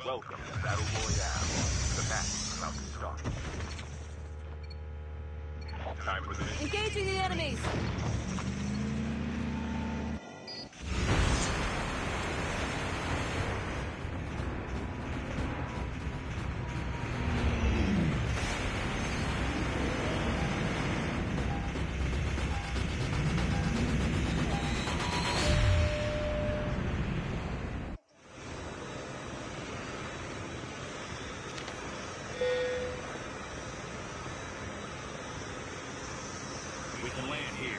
Welcome to Battle Royale. The match is about to start. Time for the mission. Engaging the enemies! We can land here.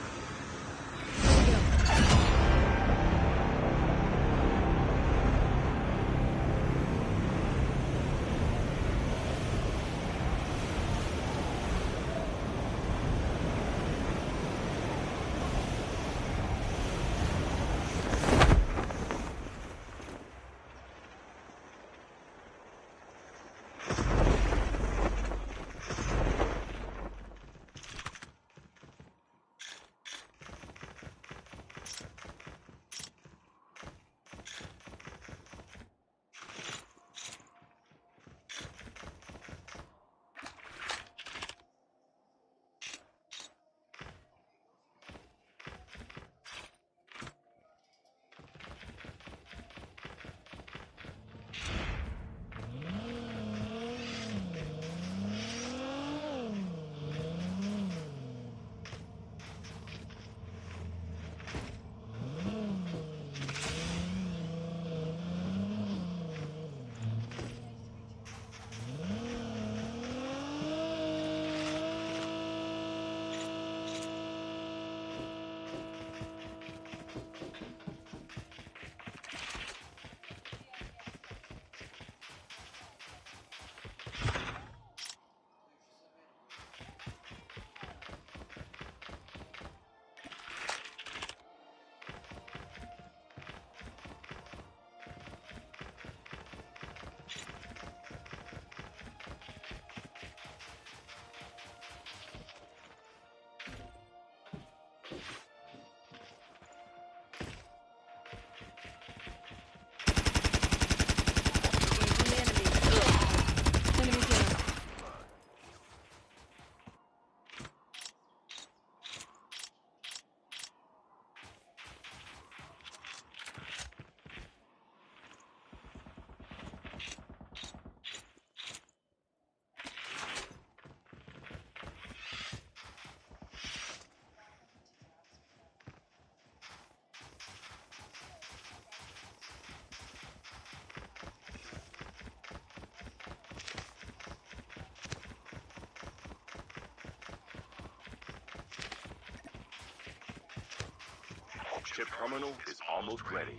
Ship terminal is almost ready.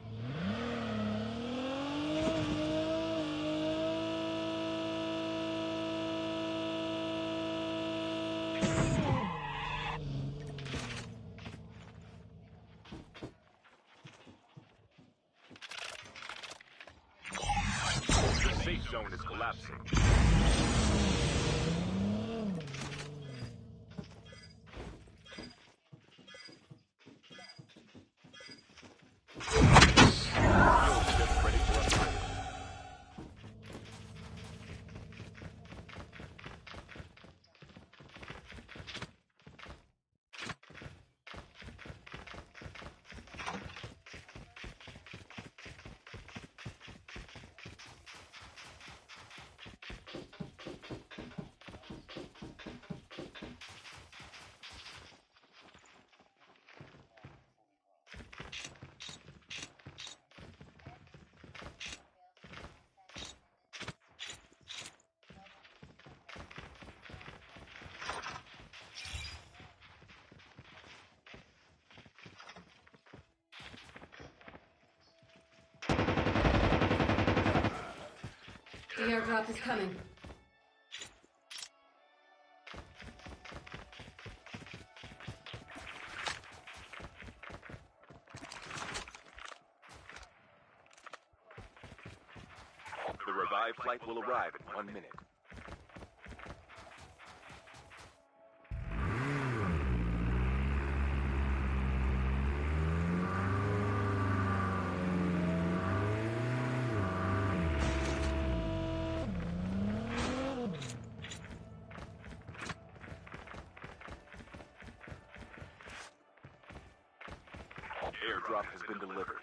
The safe zone is collapsing. The airdrop is coming. The revived flight will arrive in 1 minute. Airdrop has been delivered.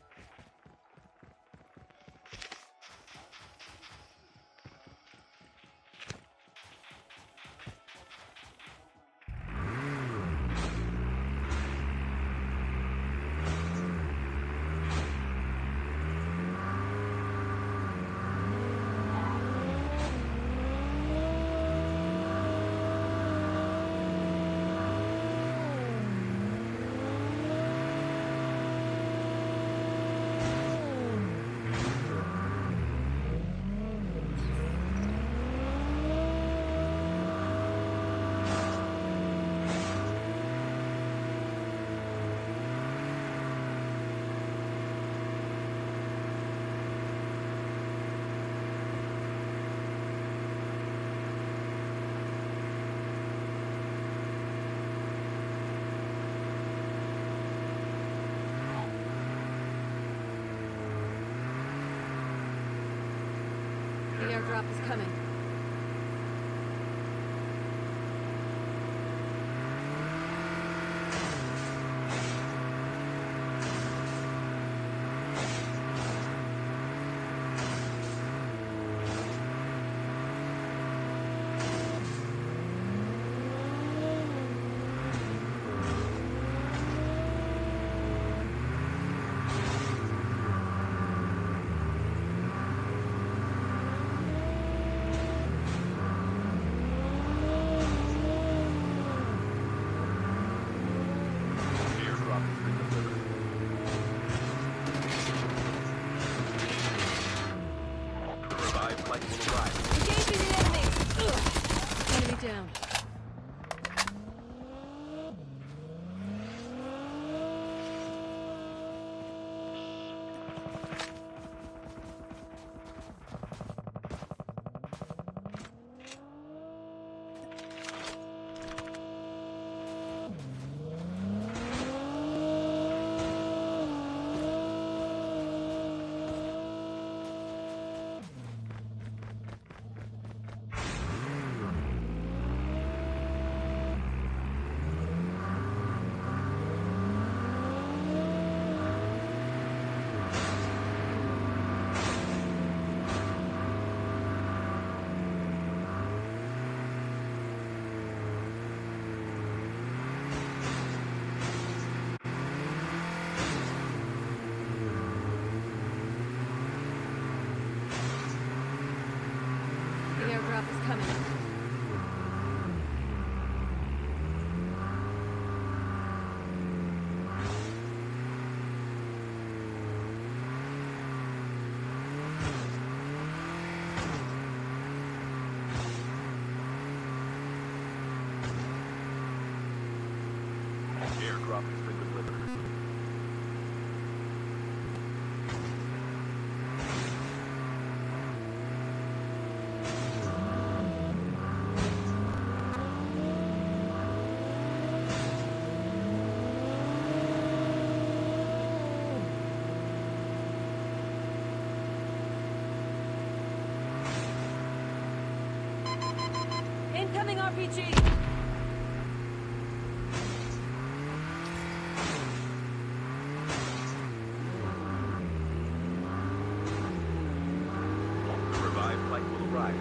The airdrop is coming. Airdrop has been delivered. The revived flight will arrive. Engaging the enemy! Enemy down. The airdrop is coming. Airdrop has been delivered. Incoming RPG! The revived flight will arrive.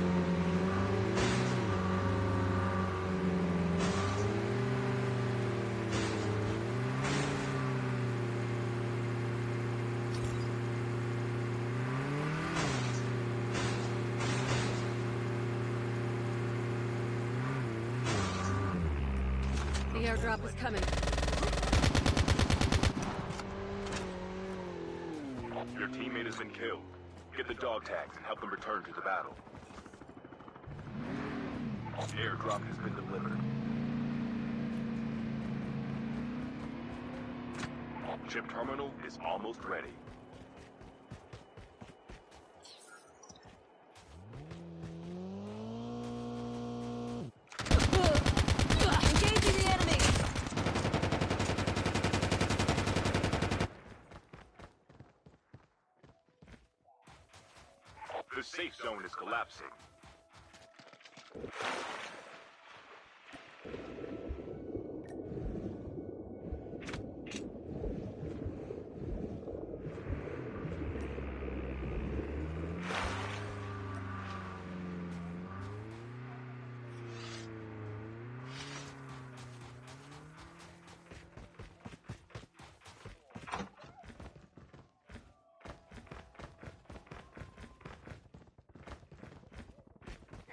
The airdrop is coming. Your teammate has been killed. Get the dog tags and help them return to the battle. Airdrop has been delivered. Chip terminal is almost ready. Engaging the enemy! The safe zone is collapsing.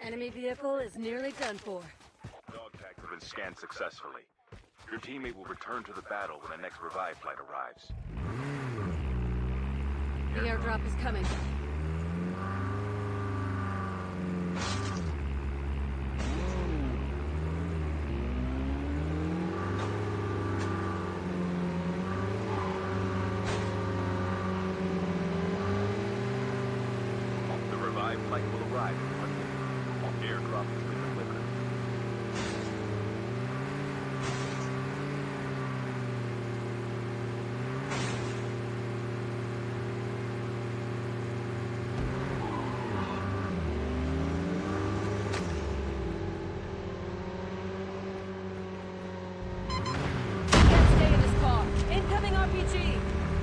Enemy vehicle is nearly done for. Dog tags have been scanned successfully. Your teammate will return to the battle when the next revive flight arrives. The airdrop is coming. The revive flight will arrive in 1 minute. Airdrop has been delivered. Can't stay in this car. Incoming RPG.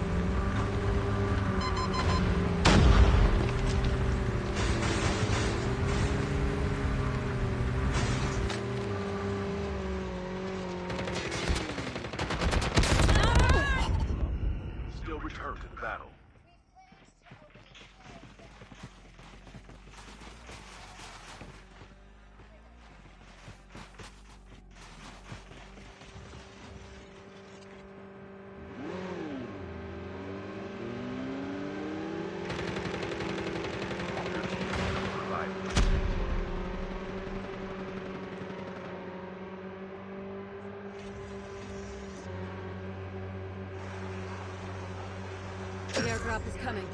Still return to the battle. Your teammate will revive. The airdrop is coming.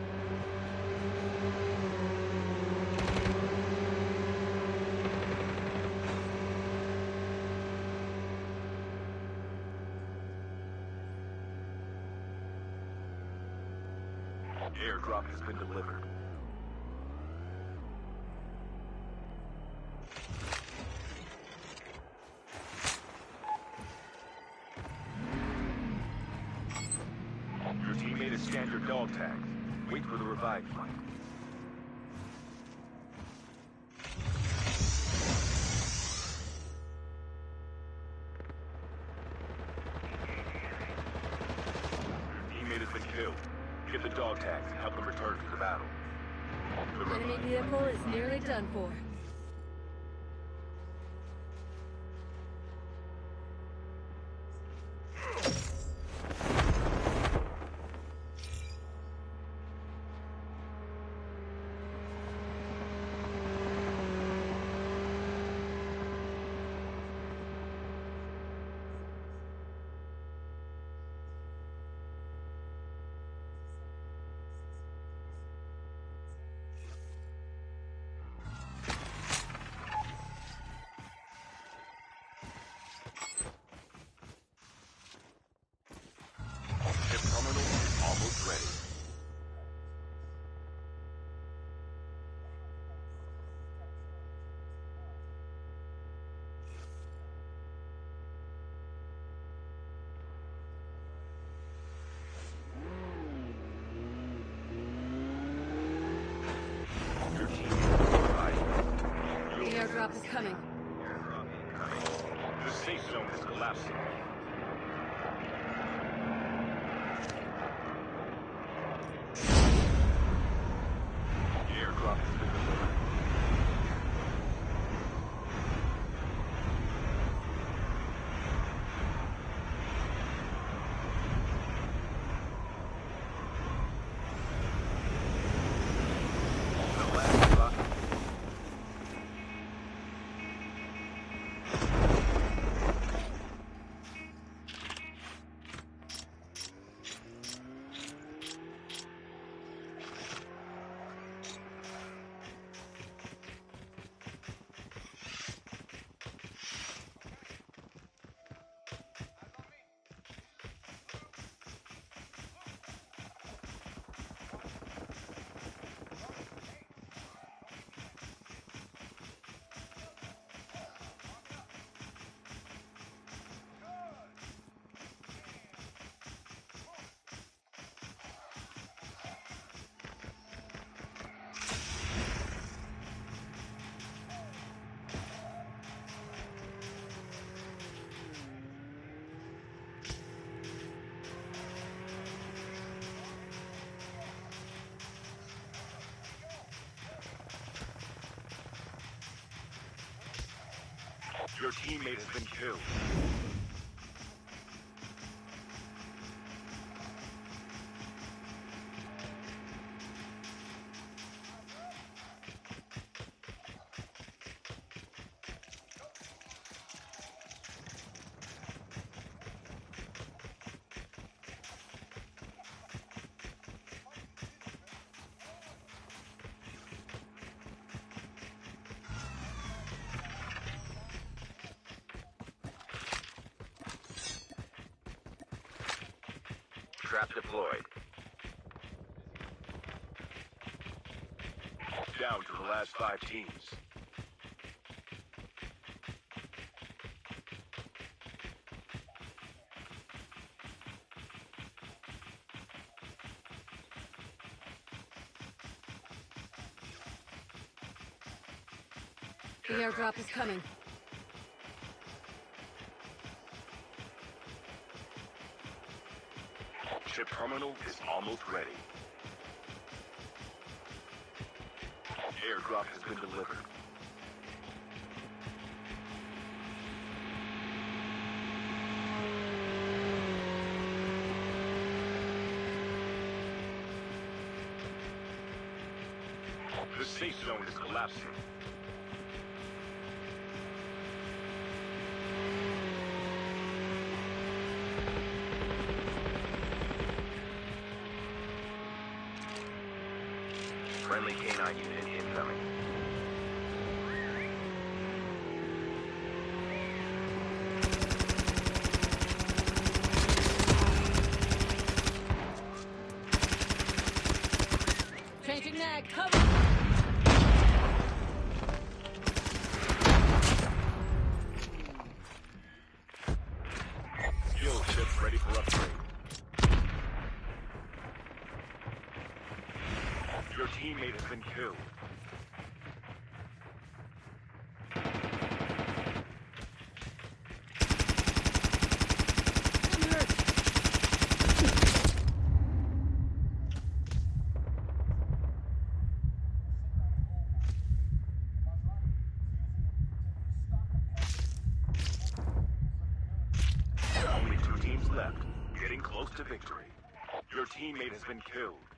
Airdrop has been delivered. Your teammate has scanned your dog tags. Wait for the revive flight. Your teammate has been killed. Get the dog tags and help them return to the battle. The Enemy revive vehicle flight- is nearly done for. Ship terminal is almost ready. Your team will revive. The airdrop is coming. The safe zone is collapsing. The airdrop has been delivered. The last revive. Your teammate has been killed. Trap deployed. Down to the last 5 teams. The airdrop is coming. Ship terminal is almost ready. Airdrop has been delivered. The safe zone is collapsing. Friendly K9 unit incoming. Changing mag, cover! Skill ship ready for upgrade. Your teammate has been killed. Only 2 teams left, getting close to victory. Your teammate has been killed.